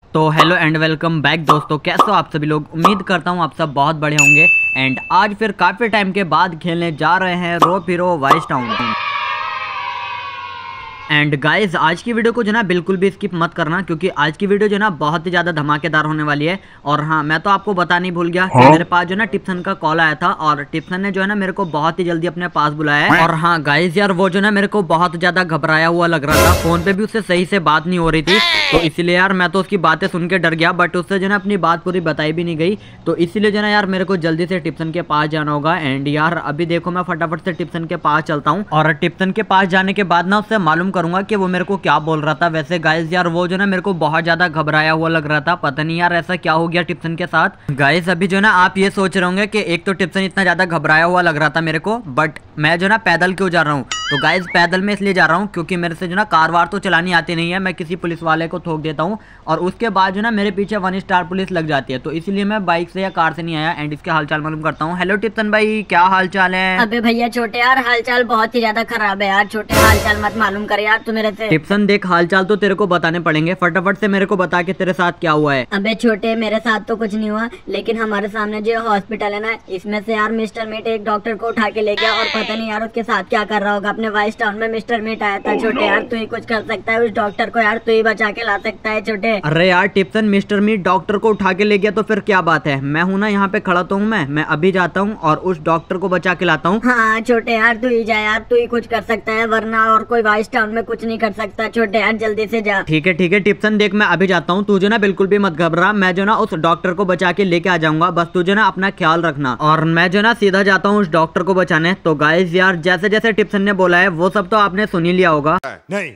तो hello and welcome back दोस्तों, कैसे हो आप सभी लोग। उम्मीद करता हूँ आप सब बहुत बढ़िया होंगे। एंड आज फिर काफ़ी टाइम के बाद खेलने जा रहे हैं rope hero vice town. And guys आज की वीडियो को जो ना बिल्कुल भी स्किप मत करना, क्योंकि आज की वीडियो जो ना बहुत ही ज़्यादा धमाकेदार होने वाली है। और हाँ, मैं तो आपको बता नहीं भूल गया कि मेरे पास जो ना टिप्सन का कॉल आया था और टिप्सन ने जो है ना मेरे को बहुत ही जल्दी अपने पास बुलाया है। और हाँ गाइज यार, वो जो ना मेरे को बहुत ज़्यादा घबराया हुआ लग रहा था, फोन पे भी उससे सही से बात नहीं हो रही थी। तो इसीलिए यार मैं तो उसकी बातें सुन के डर गया, बट उससे जो ना अपनी बात पूरी बताई भी नहीं गई। तो इसीलिए जो ना यार मेरे को जल्दी से टिप्सन के पास जाना होगा। एंड यार अभी देखो मैं फटाफट से टिप्सन के पास चलता हूँ और टिप्सन के पास जाने के बाद ना उससे मालूम करूंगा कि वो मेरे को क्या बोल रहा था। वैसे गाइज यार वो जो ना मेरे को बहुत ज्यादा घबराया हुआ लग रहा था, पता नहीं यार ऐसा क्या हो गया टिप्सन के साथ। गाइज अभी जो ना आप ये सोच रहे होंगे कि एक तो टिप्सन इतना ज्यादा घबराया हुआ लग रहा था मेरे को, बट मैं जो ना पैदल क्यों जा रहा हूँ। तो गाइज पैदल में इसलिए जा रहा हूँ क्योंकि मेरे से जो ना कार वार तो चलानी आती नहीं है, मैं किसी पुलिस वाले को ठोक देता हूँ और उसके बाद जो ना मेरे पीछे 1 स्टार पुलिस लग जाती है। तो इसलिए मैं बाइक से या कार से नहीं आया। एंड इसके हालचाल मालूम करता हूँ। हेलो टिप्सन भाई, क्या हालचाल है। अबे भैया छोटे यार, हालचाल बहुत ही ज्यादा खराब है यार। छोटे हालचाल मत मालूम कर यार तू मेरे से। टिप्सन देख, हालचाल तो तेरे को बताने पड़ेंगे, फटाफट से मेरे को बता के तेरे साथ क्या हुआ है। अबे छोटे, मेरे साथ तो कुछ नहीं हुआ, लेकिन हमारे सामने जो हॉस्पिटल है ना, इसमें से यार मिस्टर मीट एक डॉक्टर को उठा के ले गया और पता नहीं यार उसके साथ क्या कर रहा होगा। अपने वाइस टाउन में मिस्टर मीट आया था। छोटे यार तू ही कुछ कर सकता है, उस डॉक्टर को यार तू ही बचा के ला सकता है छोटे। अरे यार टिप्सन, मिस्टर मीट डॉक्टर को उठा के ले गया तो फिर क्या बात है। मैं हूँ ना यहाँ पे खड़ा तो हूँ, मैं अभी जाता हूँ और उस डॉक्टर को बचा के लाता हूँ। हाँ छोटे यार तू ही जा यार, तू ही कुछ कर सकता है, वरना और कोई वाइस टाउन में कुछ नहीं कर सकता। छोटे यार जल्दी से जा। ठीक है टिप्सन, देख मैं अभी जाता हूँ, तू जो ना बिल्कुल भी मत घबरा। मैं जो ना उस डॉक्टर को बचा के लेके आ जाऊंगा, बस तू जो ना अपना ख्याल रखना। और मैं जो ना सीधा जाता हूँ उस डॉक्टर को बचाने। तो गाइस यार जैसे जैसे टिप्सन ने बोला है वो सब तो आपने सुन ही लिया होगा। नहीं।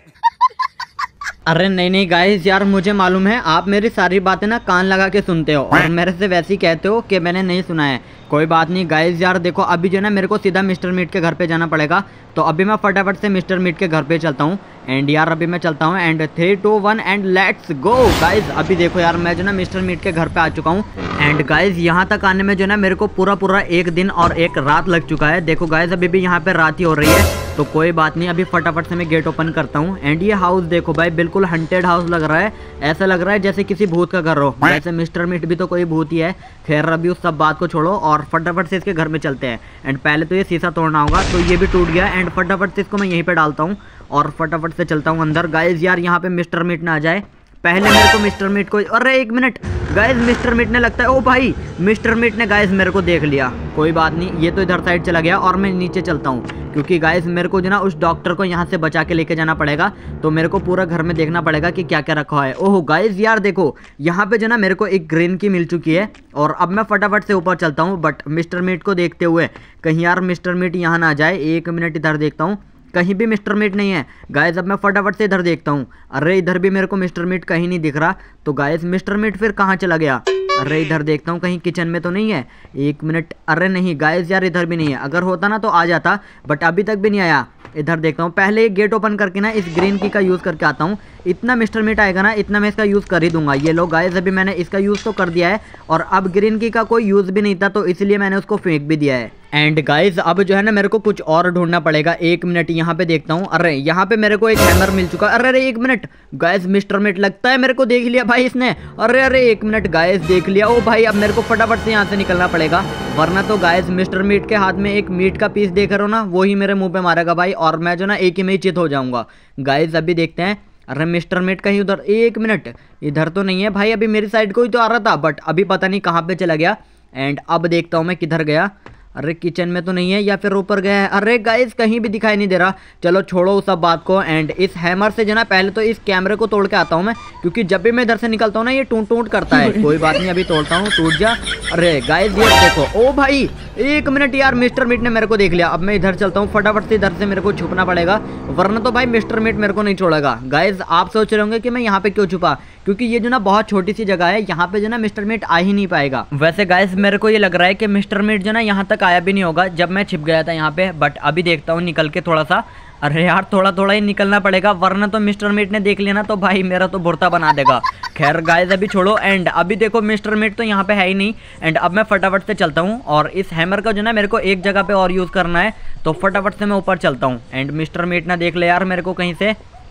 अरे नहीं गाइस यार, मुझे मालूम है आप मेरी सारी बातें ना कान लगा के सुनते हो और मेरे से वैसे ही कहते हो कि मैंने नहीं सुना है। कोई बात नहीं गाइस यार, देखो अभी जो ना मेरे को सीधा मिस्टर मीट के घर पे जाना पड़ेगा। तो अभी मैं फटाफट से मिस्टर मीट के घर पे चलता हूँ। एंड यार अभी मैं चलता हूँ and 3 2 1 and let's go. Guys अभी देखो यार मैं जो ना मिस्टर मीट के घर पे आ चुका हूँ। एंड गाइस यहाँ तक आने में जो ना मेरे को पूरा 1 दिन और 1 रात लग चुका है। देखो गाइस अभी भी यहाँ पे रात ही हो रही है। तो कोई बात नहीं, अभी फटाफट से मैं गेट ओपन करता हूँ। एंड ये हाउस देखो भाई, बिल्कुल हंटेड हाउस लग रहा है। ऐसा लग रहा है जैसे किसी भूत का घर हो। वैसे मिस्टर मीट भी तो कोई भूत ही है। खैर अभी उस सब बात को छोड़ो और फटाफट से इसके घर में चलते हैं। एंड पहले तो ये शीशा तोड़ना होगा, तो ये भी टूट गया। एंड फटाफट से इसको मैं यहीं पे डालता हूँ और फटाफट से चलता हूँ अंदर। गाइज यार यहाँ पे मिस्टर मीट ना आ जाए, पहले मेरे को मिस्टर मीट को। अरे 1 मिनट गाइज, मिस्टर मीट ने लगता है, ओ भाई मिस्टर मीट ने गाइज मेरे को देख लिया। कोई बात नहीं, ये तो इधर साइड चला गया और मैं नीचे चलता हूँ, क्योंकि गाइज मेरे को जो ना उस डॉक्टर को यहाँ से बचा के लेके जाना पड़ेगा। तो मेरे को पूरा घर में देखना पड़ेगा कि क्या क्या रखा है। ओह गाइज यार देखो, यहाँ पे जो ना मेरे को एक ग्रीन की मिल चुकी है और अब मैं फटाफट से ऊपर चलता हूँ, बट मिस्टर मीट को देखते हुए कहीं यार मिस्टर मीट यहाँ ना आ जाए। 1 मिनट इधर देखता हूँ, कहीं भी मिस्टर मीट नहीं है। गाइस अब मैं फटाफट से इधर देखता हूँ। अरे इधर भी मेरे को मिस्टर मीट कहीं नहीं दिख रहा। तो गाइस मिस्टर मीट फिर कहाँ चला गया। अरे इधर देखता हूँ, कहीं किचन में तो नहीं है। 1 मिनट, अरे नहीं गाइस यार इधर भी नहीं है। अगर होता ना तो आ जाता, बट अभी तक भी नहीं आया। इधर देखता हूँ, पहले एक गेट ओपन करके ना इस ग्रीन की का यूज़ करके आता हूँ। इतना मिस्टर मीट आएगा ना, इतना मैं इसका यूज़ कर ही दूंगा। ये लो गाइस, अभी मैंने इसका यूज़ तो कर दिया है और अब ग्रीन की का कोई यूज़ भी नहीं था, तो इसलिए मैंने उसको फेंक भी दिया है। एंड गाइस अब जो है ना मेरे को कुछ और ढूंढना पड़ेगा। 1 मिनट यहाँ पे देखता हूँ। अरे यहाँ पे मेरे को एक हैमर मिल चुका है। अरे 1 मिनट गाइस, मिस्टर मीट लगता है मेरे को देख लिया भाई इसने। अरे 1 मिनट गाइस, देख लिया। ओ भाई अब मेरे को फटाफट से यहाँ से निकलना पड़ेगा, वरना तो गाइस मिस्टर मीट के हाथ में एक मीट का पीस देख रहे हो ना, वो ही मेरे मुंह पे मारेगा भाई और मैं जो ना एक ही में ही चित हो जाऊंगा। गाइस अभी देखते हैं। अरे मिस्टर मीट कहीं उधर, 1 मिनट, इधर तो नहीं है भाई। अभी मेरी साइड को ही तो आ रहा था, बट अभी पता नहीं कहाँ पे चला गया। एंड अब देखता हूँ मैं किधर गया। अरे किचन में तो नहीं है या फिर ऊपर गया है। अरे गाइस कहीं भी दिखाई नहीं दे रहा। चलो छोड़ो उस सब बात को। एंड इस हैमर से जो ना पहले तो इस कैमरे को तोड़ के आता हूँ मैं, क्योंकि जब भी मैं इधर से निकलता हूँ ना ये टूट टूट करता है। कोई बात नहीं, अभी तोड़ता हूँ, टूट जा। अरे गाइस ये देखो, ओ भाई 1 मिनट यार, मिस्टर मीट ने मेरे को देख लिया। अब मैं इधर चलता हूँ फटाफट से, इधर से मेरे को छुपना पड़ेगा, वरना तो भाई मिस्टर मीट मेरे को नहीं छोड़ेगा। गाइस आप सोच रहे होंगे कि मैं यहाँ पे क्यों छुपा, क्योंकि ये जो ना बहुत छोटी सी जगह है, यहाँ पे जो ना मिस्टर मीट आ ही नहीं पाएगा। वैसे गाइस मेरे को ये लग रहा है कि मिस्टर मीट जो ना यहाँ तक आया भी नहीं होगा जब मैं छिप गया था यहाँ पे, बट अभी देखता हूँ निकल के थोड़ा सा। अरे यार थोड़ा ही निकलना पड़ेगा, वरना तो मिस्टर मीट ने देख लिया ना तो भाई मेरा तो भुर्ता बना देगा। खैर गाइस अभी छोड़ो। एंड अभी देखो मिस्टर मीट तो यहाँ पे है ही नहीं। एंड अब मैं फटाफट से चलता हूँ और इस हैमर का जो ना मेरे को एक जगह पे और यूज़ करना है, तो फटाफट से मैं ऊपर चलता हूँ। एंड मिस्टर मीट ना देख ले यार मेरे को कहीं से।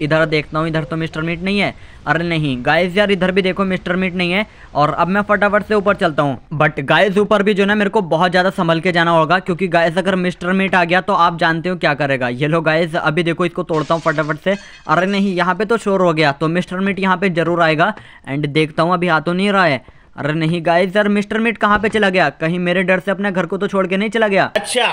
इधर देखता हूँ, इधर तो मिस्टर मीट नहीं है। अरे नहीं गाइस यार, इधर भी देखो मिस्टर मीट नहीं है। और अब मैं फटाफट से ऊपर चलता हूँ। बट गाइस ऊपर भी जो ना मेरे को बहुत ज़्यादा संभल के जाना होगा, क्योंकि गाइस अगर मिस्टर मीट आ गया तो आप जानते हो क्या करेगा। ये लो गाइस, अभी देखो इसको तोड़ता हूँ फटाफट से। अरे नहीं, यहाँ पे तो शोर हो गया, तो मिस्टर मीट यहाँ पे जरूर आएगा। एंड देखता हूँ, अभी आ तो नहीं रहा है। अरे नहीं गाइस यार, मिस्टर मीट कहाँ पे चला गया? कहीं मेरे डर से अपने घर को तो छोड़ के नहीं चला गया? अच्छा।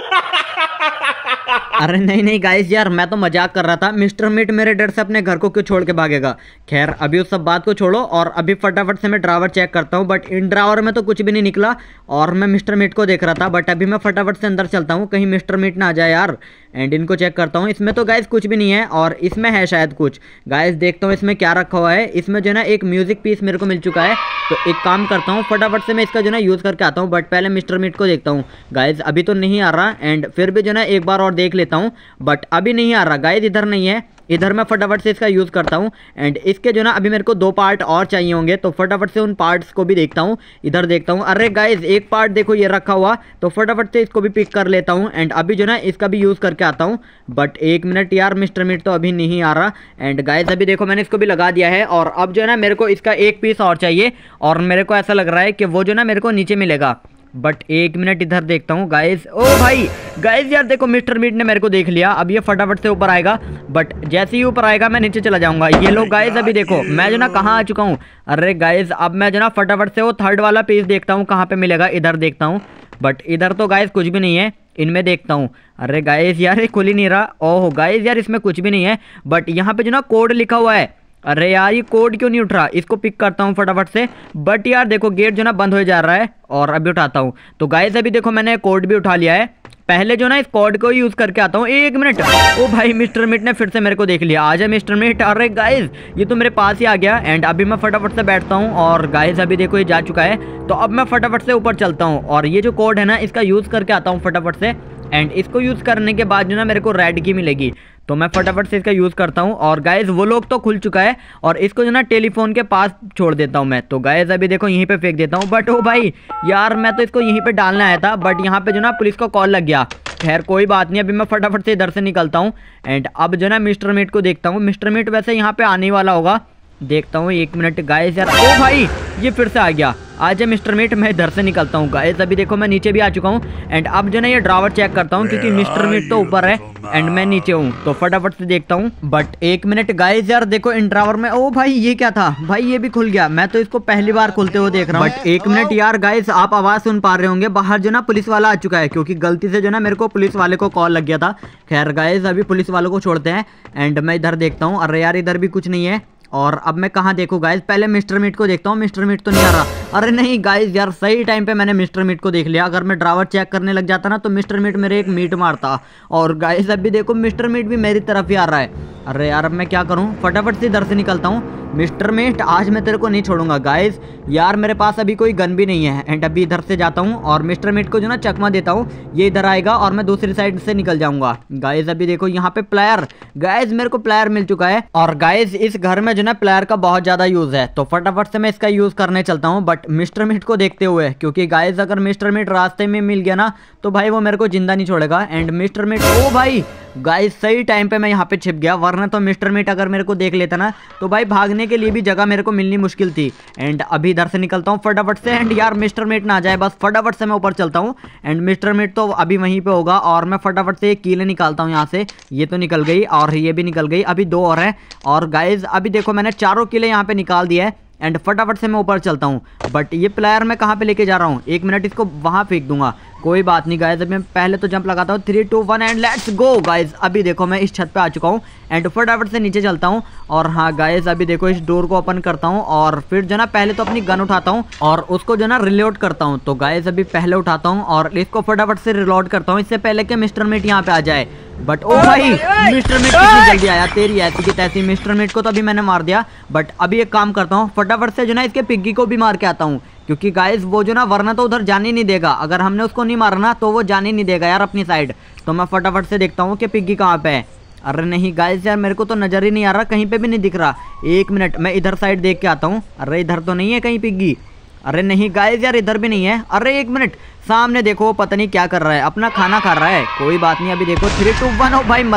अरे नहीं नहीं गाइस यार, मैं तो मजाक कर रहा था। मिस्टर मीट मेरे डर से अपने घर को क्यों छोड़ के भागेगा? खैर अभी उस सब बात को छोड़ो, और अभी फटाफट से मैं ड्रावर चेक करता हूँ। बट इन ड्रावर में तो कुछ भी नहीं निकला, और मैं मिस्टर मीट को देख रहा था। बट अभी मैं फटाफट से अंदर चलता हूँ, कहीं मिस्टर मीट ना आ जाए यार। एंड इनको चेक करता हूँ, इसमें तो गाइस कुछ भी नहीं है, और इसमें है शायद कुछ। गाइस देखता हूँ इसमें क्या रखा हुआ है। इसमें जो है ना एक म्यूजिक पीस मेरे को मिल चुका है, तो एक काम करता हूँ, फटाफट से मैं इसका जो ना यूज़ करके आता हूँ। बट पहले मिस्टर मीट को देखता हूँ। गाइस अभी तो नहीं आ रहा, एंड फिर भी जो ना एक बार और देख लेता हूँ। बट अभी नहीं आ रहा गाइस, इधर नहीं है। इधर मैं फटाफट से इसका यूज़ करता हूँ। एंड इसके जो ना अभी मेरे को 2 पार्ट और चाहिए होंगे, तो फटाफट से उन पार्ट्स को भी देखता हूँ। इधर देखता हूँ, अरे गाइस एक पार्ट देखो ये रखा हुआ, तो फटाफट से इसको भी पिक कर लेता हूँ। एंड अभी जो ना इसका भी यूज़ करके आता हूँ। बट 1 मिनट यार, मिस्टर मीट तो अभी नहीं आ रहा। एंड गाइस अभी देखो मैंने इसको भी लगा दिया है, और अब जो है ना मेरे को इसका एक पीस और चाहिए, और मेरे को ऐसा लग रहा है कि वो जो ना मेरे को नीचे मिलेगा। बट 1 मिनट इधर देखता हूँ गाइस। ओ भाई गाइस यार देखो, मिस्टर मीट ने मेरे को देख लिया। अब ये फटाफट से ऊपर आएगा, बट जैसे ही ऊपर आएगा मैं नीचे चला जाऊंगा। ये लोग गाइस अभी देखो मैं जो ना कहाँ आ चुका हूँ। अरे गाइस अब मैं जो ना फटाफट से वो 3rd वाला पीस देखता हूँ कहाँ पे मिलेगा। इधर देखता हूँ, बट इधर तो गाइस कुछ भी नहीं है। इनमें देखता हूँ, अरे गाइस यार ये खुल ही नहीं रहा। ओह गाइस यार इसमें कुछ भी नहीं है, बट यहाँ पे जो ना कोड लिखा हुआ है। अरे यार ये कोड क्यों नहीं उठ रहा? इसको पिक करता हूँ फटाफट से। बट यार देखो गेट जो ना बंद हो जा रहा है, और अभी उठाता हूँ। तो गाइस अभी देखो मैंने कोड भी उठा लिया है। पहले जो ना इस कोड को यूज करके आता हूँ। 1 मिनट, ओ भाई मिस्टर मीट ने फिर से मेरे को देख लिया। आजा मिस्टर मीट। अरे गाइस ये तो मेरे पास ही आ गया। एंड अभी मैं फटाफट से बैठता हूँ, और गाइस अभी देखो ये जा चुका है। तो अब मैं फटाफट से ऊपर चलता हूँ, और ये जो कोड है ना इसका यूज करके आता हूँ फटाफट से। एंड इसको यूज करने के बाद जो ना मेरे को रेड की मिलेगी, तो मैं फटाफट से इसका यूज़ करता हूँ। और गाइस वो लोग तो खुल चुका है, और इसको जो ना टेलीफोन के पास छोड़ देता हूँ मैं। तो गाइस अभी देखो यहीं पे फेंक देता हूँ। बट ओ भाई यार मैं तो इसको यहीं पे डालने आया था, बट यहाँ पे जो ना पुलिस का कॉल लग गया। खैर कोई बात नहीं, अभी मैं फटाफट से इधर से निकलता हूँ। एंड अब जो ना मिस्टर मीट को देखता हूँ। मिस्टर मीट वैसे यहाँ पे आने वाला होगा, देखता हूँ। 1 मिनट गाइस यार, ओ भाई ये फिर से आ गया। आज मिस्टर मीट, मैं इधर से निकलता हूँ। गाइस अभी देखो मैं नीचे भी आ चुका हूँ। एंड अब जो ना ये ड्रावर चेक करता हूँ, क्योंकि मिस्टर मीट तो ऊपर है एंड मैं नीचे हूँ, तो फटाफट से देखता हूँ। बट 1 मिनट गाइस यार देखो इन ड्रावर में, ओ भाई ये क्या था भाई? ये भी खुल गया। मैं तो इसको पहली बार खुलते हुए देख रहा हूँ। बट 1 मिनट यार गाइस, आप आवाज सुन पा रहे होंगे, बाहर जो ना पुलिस वाला आ चुका है, क्योंकि गलती से जो ना मेरे को पुलिस वाले को कॉल लग गया था। खैर गाइस अभी पुलिस वालों को छोड़ते हैं। एंड मैं इधर देखता हूँ। अरे यार इधर भी कुछ नहीं है, और अब मैं कहाँ देखूँ गाइस? पहले मिस्टर मीट को देखता हूँ। मिस्टर मीट तो नहीं आ रहा। अरे नहीं गाइस यार, सही टाइम पे मैंने मिस्टर मीट को देख लिया। अगर मैं ड्रावर चेक करने लग जाता ना, तो मिस्टर मीट मेरे एक मीट मारता। और गाइस अभी देखो मिस्टर मीट भी मेरी तरफ ही आ रहा है। अरे यार अब मैं क्या करूँ? फटाफट से इधर से निकलता हूँ। मिस्टर मीट आज मैं तेरे को नहीं छोड़ूंगा। गाइस यार मेरे पास अभी कोई गन भी नहीं है। एंड अभी इधर से जाता हूँ, और मिस्टर मीट को जो ना चकमा देता हूँ। ये इधर आएगा, और मैं दूसरी साइड से निकल जाऊंगा। गाइस अभी देखो यहाँ पे प्लेयर, गाइस मेरे को प्लेयर मिल चुका है। और गाइस इस घर में जो ना प्लेयर का बहुत ज्यादा यूज है, तो फटाफट से मैं इसका यूज करने चलता हूँ। बट मिस्टर मीट को देखते हुए, क्योंकि गाइस अगर मिस्टर मीट रास्ते में मिल गया ना, तो भाई वो मेरे को जिंदा नहीं छोड़ेगा। एंड मिस्टर मीट, ओ भाई गाइस सही टाइम पे मैं यहाँ पे छिप गया, वरना तो मिस्टर मीट अगर मेरे को देख लेता ना, तो भाई भागने के लिए भी जगह मेरे को मिलनी मुश्किल थी। एंड अभी इधर से निकलता हूँ फटाफट से। एंड यार मिस्टर मीट ना आ जाए बस, फटाफट से मैं ऊपर चलता हूँ। एंड मिस्टर मीट तो अभी वहीं पे होगा, और मैं फटाफट से एक कीले निकालता हूँ यहाँ से। ये तो निकल गई, और ये भी निकल गई। अभी 2 और हैं। और गाइस अभी देखो मैंने 4 कीले यहाँ पे निकाल दिया है। एंड फटाफट से मैं ऊपर चलता हूँ। बट ये प्लेयर मैं कहाँ पे लेके जा रहा हूँ? 1 मिनट, इसको वहाँ फेंक दूंगा। कोई बात नहीं गाइस, अभी मैं पहले तो जंप लगाता हूँ। 3 2 1 एंड लेट्स गो। गाइस अभी देखो मैं इस छत पे आ चुका हूँ। एंड फटाफट से नीचे चलता हूँ। और हाँ गाइस अभी देखो इस डोर को ओपन करता हूँ, और फिर जो ना पहले तो अपनी गन उठाता हूँ, और उसको जो ना रिलोड करता हूँ। तो गाइस अभी पहले उठाता हूँ, और इसको फटाफट से रिलोड करता हूँ, इससे पहले कि मिस्टर मीट यहाँ पे आ जाए। बट ओ भाई मिस्टर मीट कितनी जल्दी आया, तेरी ऐसी की तैसी। मिस्टर मीट को तो अभी मैंने मार दिया। बट अभी एक काम करता हूँ, फटाफट से जो ना इसके पिग्गी को भी मार के आता हूँ, क्योंकि गाइस वो जो ना वरना तो उधर जाने नहीं देगा। अगर हमने उसको नहीं मारना तो वो जाने नहीं देगा यार अपनी साइड। तो मैं फटाफट से देखता हूँ कि पिग्गी कहाँ पे है। अरे नहीं गाइस यार मेरे को तो नजर ही नहीं आ रहा, कहीं पे भी नहीं दिख रहा। 1 मिनट मैं इधर साइड देख के आता हूँ। अरे इधर तो नहीं है कहीं पिग्गी। अरे नहीं गाइस यार इधर भी नहीं है। अरे 1 मिनट, सामने देखो पता नहीं क्या कर रहा है, अपना खाना खा रहा है। कोई बात नहीं, अभी देखो 3 2 1, ओ भाई मर गया।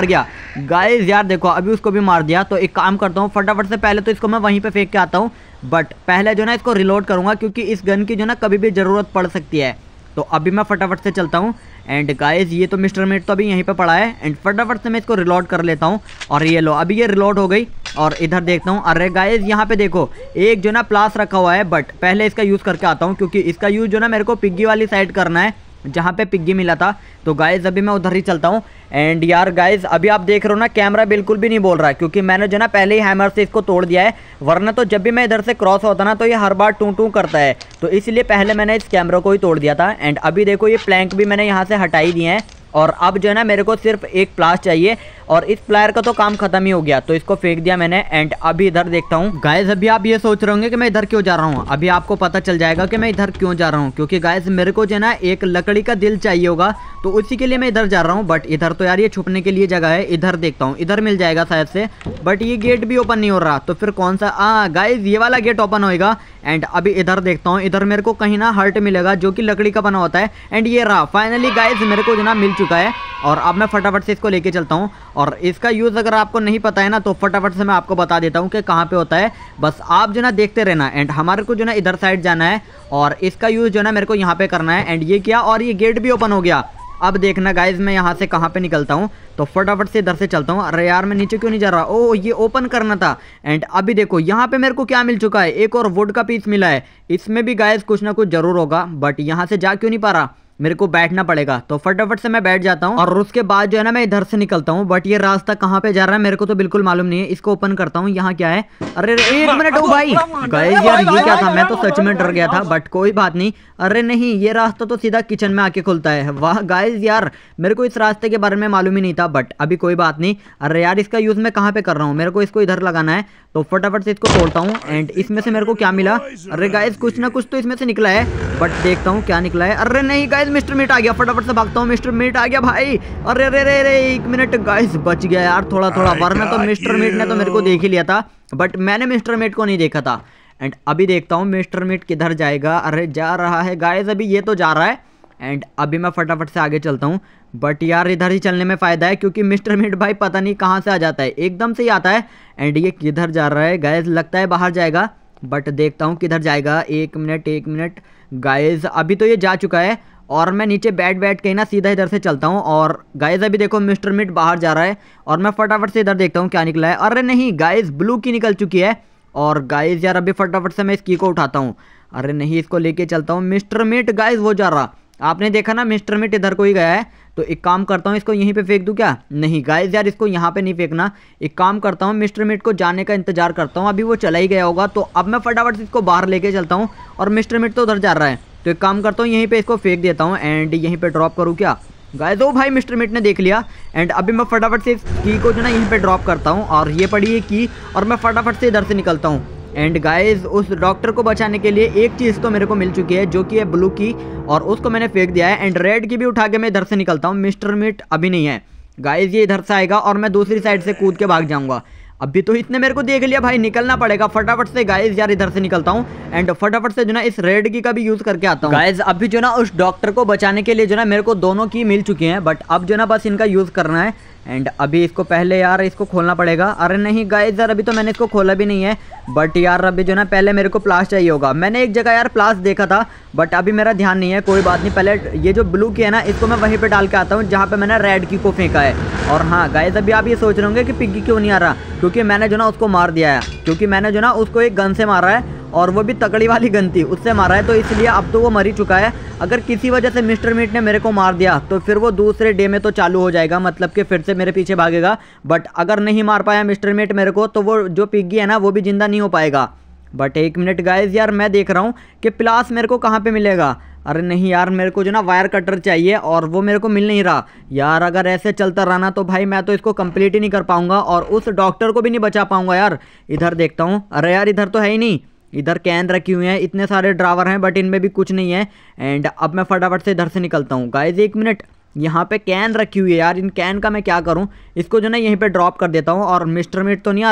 गाइस यार देखो अभी उसको भी मार दिया। तो एक काम करता हूँ, फटाफट से पहले तो इसको मैं वहीं पे फेंक के आता हूँ, बट पहले जो ना इसको रिलोड करूँगा क्योंकि इस गन की जो ना कभी भी ज़रूरत पड़ सकती है। तो अभी मैं फटाफट से चलता हूँ। एंड गाइस ये तो मिस्टर मीट तो अभी यहीं पे पड़ा है। एंड फटाफट से मैं इसको रिलोड कर लेता हूँ। और ये लो अभी ये रिलोड हो गई। और इधर देखता हूँ, अरे गाइस यहाँ पे देखो एक जो ना प्लास रखा हुआ है, बट पहले इसका यूज़ करके आता हूँ क्योंकि इसका यूज़ जो ना मेरे को पिग्गी वाली साइड करना है जहाँ पे पिग्गी मिला था। तो गाइस अभी मैं उधर ही चलता हूँ। एंड यार गाइस अभी आप देख रहे हो ना कैमरा बिल्कुल भी नहीं बोल रहा है क्योंकि मैंने जो ना पहले ही हैमर से इसको तोड़ दिया है, वरना तो जब भी मैं इधर से क्रॉस होता ना तो ये हर बार टू टू करता है। तो इसलिए पहले मैंने इस कैमरा को ही तोड़ दिया था। एंड अभी देखो ये प्लैंक भी मैंने यहाँ से हटा ही दिए हैं और अब जो है ना मेरे को सिर्फ एक प्लास चाहिए और इस प्लायर का तो काम खत्म ही हो गया। तो इसको फेंक दिया मैंने। एंड अभी इधर देखता हूँ। गाइस अभी आप ये सोच रहे होंगे कि मैं इधर क्यों जा रहा हूँ, अभी आपको पता चल जाएगा कि मैं इधर क्यों जा रहा हूँ। क्योंकि गाइस मेरे को जो है ना एक लकड़ी का दिल चाहिए होगा, तो उसी के लिए मैं इधर जा रहा हूँ। बट इधर तो यार ये छुपने के लिए जगह है, इधर देखता हूँ इधर मिल जाएगा शायद से। बट ये गेट भी ओपन नहीं हो रहा, तो फिर कौन सा गाइस ये वाला गेट ओपन होएगा। एंड अभी इधर देखता हूँ, इधर मेरे को कहीं ना हर्ट मिलेगा जो कि लकड़ी का बना होता है। एंड ये रहा फाइनली गाइस मेरे को जो ना मिल चुका है। और अब मैं फटाफट से इसको लेके चलता हूँ। और इसका यूज़ अगर आपको नहीं पता है ना तो फटाफट से मैं आपको बता देता हूँ कि कहाँ पे होता है, बस आप जो ना देखते रहना। एंड हमारे को जो ना इधर साइड जाना है और इसका यूज़ जो ना मेरे को यहाँ पे करना है। एंड ये किया और ये गेट भी ओपन हो गया। अब देखना गाइज मैं यहाँ से कहाँ पे निकलता हूँ। तो फटाफट से इधर से चलता हूँ। अरे यार मैं नीचे क्यों नहीं जा रहा, ओह ये ओपन करना था। एंड अभी देखो यहाँ पे मेरे को क्या मिल चुका है, एक और वुड का पीस मिला है। इसमें भी गाइज कुछ ना कुछ जरूर होगा, बट यहाँ से जा क्यों नहीं पा रहा, मेरे को बैठना पड़ेगा। तो फटाफट से मैं बैठ जाता हूँ और उसके बाद जो है ना मैं इधर से निकलता हूँ। बट ये रास्ता कहाँ पे जा रहा है मेरे को तो बिल्कुल मालूम नहीं है। इसको ओपन करता हूँ, यहाँ क्या है, अरे एक मिनट ओ भाई गाइस यार ये क्या था, मैं तो सच में डर गया था। बट कोई बात नहीं, अरे नहीं ये रास्ता तो सीधा किचन में आके खुलता है। वाह गाइस यार मेरे को इस रास्ते के बारे में मालूम ही नहीं था, बट अभी कोई बात नहीं। अरे यार इसका यूज़ मैं कहाँ पे कर रहा हूँ, मेरे को इसको इधर लगाना है। तो फटाफट से इसको तोड़ता हूँ। एंड इसमें से मेरे को क्या मिला, अरे गाइस कुछ ना कुछ तो इसमें से निकला है, बट देखता हूँ क्या निकला है। अरे नहीं गाइस मिस्टर मीट आ गया, फटाफट से भागता हूँ, मिस्टर मीट आ गया भाई। अरे अरे अरे अरे एक मिनट गाइस बच गया यार थोड़ा थोड़ा, वरना तो मिस्टर मीट ने तो मेरे को देख ही लिया था, बट मैंने मिस्टर मीट को नहीं देखा था। एंड अभी देखता हूँ मिस्टर मीट किधर जाएगा, अरे जा रहा है गाइस अभी ये तो जा रहा है। एंड अभी मैं फटाफट से आगे चलता हूँ, बट यार इधर ही चलने में फ़ायदा है क्योंकि मिस्टर मीट भाई पता नहीं कहाँ से आ जाता है, एकदम से ही आता है। एंड ये किधर जा रहा है गाइस, लगता है बाहर जाएगा, बट देखता हूँ किधर जाएगा। एक मिनट गाइस अभी तो ये जा चुका है और मैं नीचे बैठ के ना सीधा इधर से चलता हूँ। और गाइस अभी देखो मिस्टर मीट बाहर जा रहा है और मैं फटाफट से इधर देखता हूँ क्या निकला है। अरे नहीं गाइस ब्लू की निकल चुकी है। और गाइस यार अभी फटाफट से मैं इस की को उठाता हूँ, अरे नहीं इसको लेके चलता हूँ। मिस्टर मीट गाइस वो जा रहा, आपने देखा ना मिस्टर मीट इधर को ही गया है। तो एक काम करता हूँ इसको यहीं पे फेंक दूँ क्या, नहीं गाइस यार इसको यहाँ पे नहीं फेंकना। एक काम करता हूँ मिस्टर मीट को जाने का इंतजार करता हूँ, अभी वो चला ही गया होगा। तो अब मैं फटाफट से इसको बाहर लेके चलता हूँ और मिस्टर मीट तो उधर जा रहा है। तो एक काम करता हूँ यहीं पे इसको फेंक देता हूँ एंड यहीं पे ड्रॉप करूँ क्या गाइस, ओ भाई मिस्टर मीट ने देख लिया। एंड अभी मैं फटाफट से इस की को जो ना यहीं पे ड्रॉप करता हूँ और ये पड़ी है की, और मैं फटाफट से इधर से निकलता हूँ। एंड गाइस उस डॉक्टर को बचाने के लिए एक चीज़ तो मेरे को मिल चुकी है जो कि है ब्लू की, और उसको मैंने फेंक दिया है। एंड रेड की भी उठा के मैं इधर से निकलता हूँ। मिस्टर मीट अभी नहीं है गाइस, ये इधर से आएगा और मैं दूसरी साइड से कूद के भाग जाऊंगा। अभी तो इसने मेरे को देख लिया भाई, निकलना पड़ेगा फटाफट से गाइस यार इधर से निकलता हूँ। एंड फटाफट से जो ना इस रेड की का भी यूज़ करके आता हूँ गाइस। अभी जो ना उस डॉक्टर को बचाने के लिए जो ना मेरे को दोनों की मिल चुकी हैं, बट अब जो ना बस इनका यूज़ करना है। एंड अभी इसको पहले यार इसको खोलना पड़ेगा। अरे नहीं गाइस यार अभी तो मैंने इसको खोला भी नहीं है, बट यार अभी जो ना पहले मेरे को प्लास चाहिए होगा। मैंने एक जगह यार प्लास देखा था, बट अभी मेरा ध्यान नहीं है, कोई बात नहीं। पहले ये जो ब्लू की है ना इसको मैं वहीं पे डाल के आता हूँ जहाँ पे मैंने रेड की को फेंका है। और हाँ गाइस अभी आप ये सोच रहे होंगे कि पिग्गी क्यों नहीं आ रहा, क्योंकि मैंने जो ना उसको मार दिया है, क्योंकि मैंने जो ना उसको एक गन से मारा है और वो भी तकड़ी वाली गन थी, उससे मारा है। तो इसलिए अब तो वो मर ही चुका है। अगर किसी वजह से मिस्टर मीट ने मेरे को मार दिया तो फिर वो दूसरे डे में तो चालू हो जाएगा, मतलब कि फिर से मेरे पीछे भागेगा। बट अगर नहीं मार पाया मिस्टर मीट मेरे को तो वो जो पिग्गी है ना वो भी जिंदा नहीं हो पाएगा। बट एक मिनट गाइस यार मैं देख रहा हूँ कि प्लास मेरे को कहाँ पे मिलेगा। अरे नहीं यार मेरे को जो ना वायर कटर चाहिए और वो मेरे को मिल नहीं रहा यार। अगर ऐसे चलता रहा ना तो भाई मैं तो इसको कंप्लीट ही नहीं कर पाऊंगा और उस डॉक्टर को भी नहीं बचा पाऊंगा यार। इधर देखता हूँ, अरे यार इधर तो है ही नहीं, इधर कैन रखी हुई है, इतने सारे ड्रावर हैं बट इनमें भी कुछ नहीं है। एंड अब मैं फटाफट से इधर से निकलता हूँ गाइस। एक मिनट, यहाँ पे कैन रखी हुई है यार, इन कैन का मैं क्या करूँ, इसको जो ना यहीं पे ड्रॉप कर देता हूँ। और मिस्टर मीट तो नहीं आ रहा,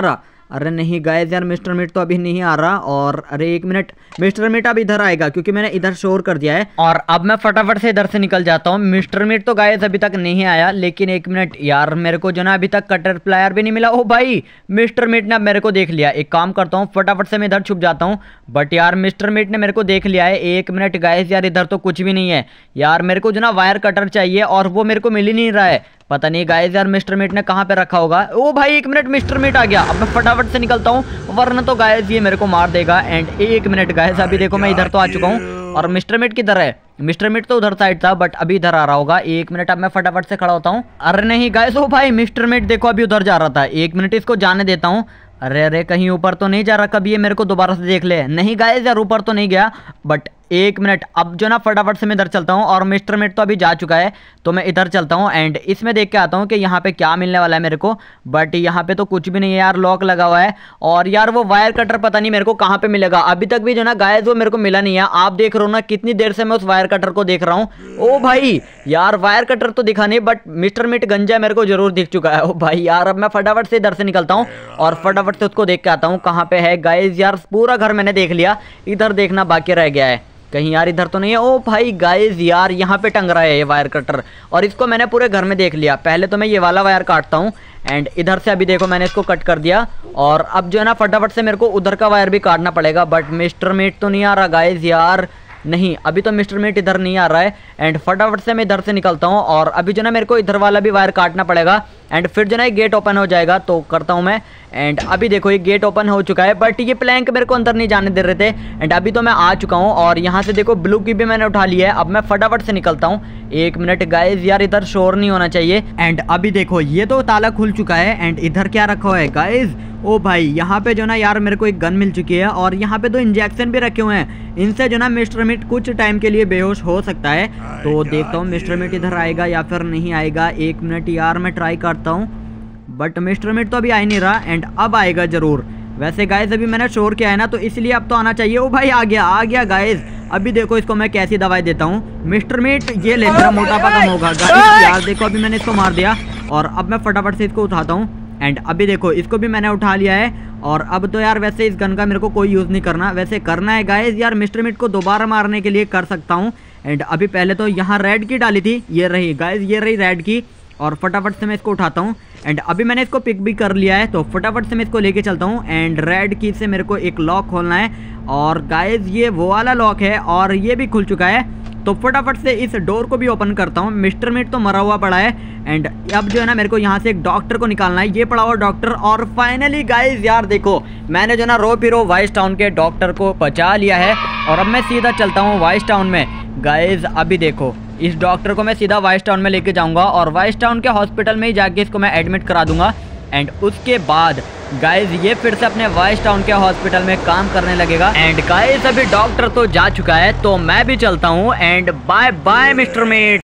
अरे नहीं गाइस यार, मिस्टर मीट तो अभी नहीं आ रहा। और अरे एक मिनट, मिस्टर मीट अब इधर आएगा क्योंकि मैंने इधर शोर कर दिया है। और अब मैं फटाफट से इधर से निकल जाता हूँ। मिस्टर मीट तो गाइस अभी तक नहीं आया, लेकिन एक मिनट यार, मेरे को जो ना अभी तक कटर प्लायर भी नहीं मिला। ओ भाई, मिस्टर मीट ने अब मेरे को देख लिया। एक काम करता हूँ, फटाफट से मैं इधर छुप जाता हूँ। बट यार मिस्टर मीट ने मेरे को देख लिया है। एक मिनट गाइस यार, इधर तो कुछ भी नहीं है यार। मेरे को जो ना वायर कटर चाहिए और वो मेरे को मिल ही नहीं रहा है। पता नहीं गाइस यार, मिस्टर मीट ने कहाँ पे रखा होगा। ओ भाई एक मिनट, मिस्टर मीट आ गया। अब मैं फटाफट से निकलता हूँ, वरना तो गाइस ये मेरे को मार देगा। एंड एक मिनट गाइस, अभी देखो मैं इधर तो आ चुका हूँ। और मिस्टर मीट किधर है? मिस्टर मीट तो उधर साइड था, बट अभी इधर आ रहा होगा। एक मिनट, अब मैं फटाफट से खड़ा होता हूँ। अरे नहीं गाइस, ओ भाई मिस्टर मीट देखो अभी उधर जा रहा था। एक मिनट इसको जाने देता हूँ। अरे अरे, कहीं ऊपर तो नहीं जा रहा? कभी ये मेरे को दोबारा से देख ले। नहीं गाइस यार, ऊपर तो नहीं गया। बट एक मिनट, अब जो ना फटाफट से मैं इधर चलता हूँ। और मिस्टर मीट तो अभी जा चुका है, तो मैं इधर चलता हूँ एंड इसमें देख के आता हूँ कि यहाँ पे क्या मिलने वाला है मेरे को। बट यहाँ पे तो कुछ भी नहीं है यार, लॉक लगा हुआ है। और यार वो वायर कटर पता नहीं मेरे को कहाँ पे मिलेगा। अभी तक भी जो ना गाइस वो मेरे को मिला नहीं है। आप देख रहे हो ना कितनी देर से मैं उस वायर कटर को देख रहा हूँ। ओ भाई यार, वायर कटर तो दिखा नहीं, बट मिस्टर मीट गंजा मेरे को जरूर दिख चुका है। ओ भाई यार, अब मैं फटाफट से इधर से निकलता हूँ और फटाफट से उसको देख के आता हूँ कहाँ पे है। गाइस यार पूरा घर मैंने देख लिया, इधर देखना बाकी रह गया है। कहीं यार इधर तो नहीं है। ओ भाई गाइस यार, यहाँ पे टंग रहा है ये वायर कटर, और इसको मैंने पूरे घर में देख लिया। पहले तो मैं ये वाला वायर काटता हूँ एंड इधर से अभी देखो मैंने इसको कट कर दिया। और अब जो है ना फटाफट से मेरे को उधर का वायर भी काटना पड़ेगा। बट मिस्टर मीट तो नहीं आ रहा गाइस यार। नहीं, अभी तो मिस्टर मीट इधर नहीं आ रहा है। एंड फटाफट से मैं इधर से निकलता हूँ। और अभी जो ना मेरे को इधर वाला भी वायर काटना पड़ेगा एंड फिर जो ना गेट ओपन हो जाएगा, तो करता हूँ मैं। एंड अभी देखो ये गेट ओपन हो चुका है, बट ये प्लैंक मेरे को अंदर नहीं जाने दे रहे थे। एंड अभी तो मैं आ चुका हूँ और यहाँ से देखो ब्लू की भी मैंने उठा लिया है। अब मैं फटाफट से निकलता हूँ। एक मिनट गाइस यार, इधर शोर नहीं होना चाहिए। एंड अभी देखो ये तो ताला खुल चुका है। एंड इधर क्या रखा हुआ है गाइस? ओ भाई, यहाँ पे जो ना यार मेरे को एक गन मिल चुकी है और यहाँ पे 2 इंजेक्शन भी रखे हुए हैं। इनसे जो ना मिस्टर मीट कुछ टाइम के लिए बेहोश हो सकता है। तो देखता हूँ मिस्टर मीट इधर आएगा या फिर नहीं आएगा। एक मिनट यार, मैं ट्राई करता हूँ, बट मिस्टर मीट तो अभी आ ही नहीं रहा। एंड अब आएगा जरूर। वैसे गाइस अभी मैंने शोर किया है ना, तो इसलिए अब तो आना चाहिए। ओ भाई आ गया गाइस। अभी देखो इसको मैं कैसी दवाई देता हूँ। मिस्टर मीट ये ले, मेरा मोटापा कम होगा गाइस। यार देखो अभी मैंने इसको मार दिया और अब मैं फटाफट से इसको उठाता हूँ। एंड अभी देखो इसको भी मैंने उठा लिया है। और अब तो यार वैसे इस गन का मेरे को कोई यूज़ नहीं करना। वैसे करना है गाइस यार, मिस्टर मीट को दोबारा मारने के लिए कर सकता हूँ। एंड अभी पहले तो यहाँ रेड की डाली थी, ये रही गाइस, ये रही रेड की। और फटाफट से मैं इसको उठाता हूँ। एंड अभी मैंने इसको पिक भी कर लिया है, तो फटाफट से मैं इसको लेके चलता हूँ। एंड रेड की से मेरे को एक लॉक खोलना है। और गाइस ये वो वाला लॉक है और ये भी खुल चुका है। तो फटाफट से इस डोर को भी ओपन करता हूँ। मिस्टर मीट तो मरा हुआ पड़ा है। एंड अब जो है ना मेरे को यहाँ से एक डॉक्टर को निकालना है, ये पड़ा हुआ डॉक्टर। और फाइनली गाइस यार देखो, मैंने जो ना रो पीरो वाइस टाउन के डॉक्टर को बचा लिया है। और अब मैं सीधा चलता हूँ वाइस टाउन में। गाइस अभी देखो, इस डॉक्टर को मैं सीधा वाइस टाउन में लेके जाऊँगा और वाइस टाउन के हॉस्पिटल में ही जाके इसको मैं एडमिट करा दूंगा। एंड उसके बाद गाइस ये फिर से अपने वाइस टाउन के हॉस्पिटल में काम करने लगेगा। एंड गाइस अभी डॉक्टर तो जा चुका है, तो मैं भी चलता हूँ। And bye bye mister meet.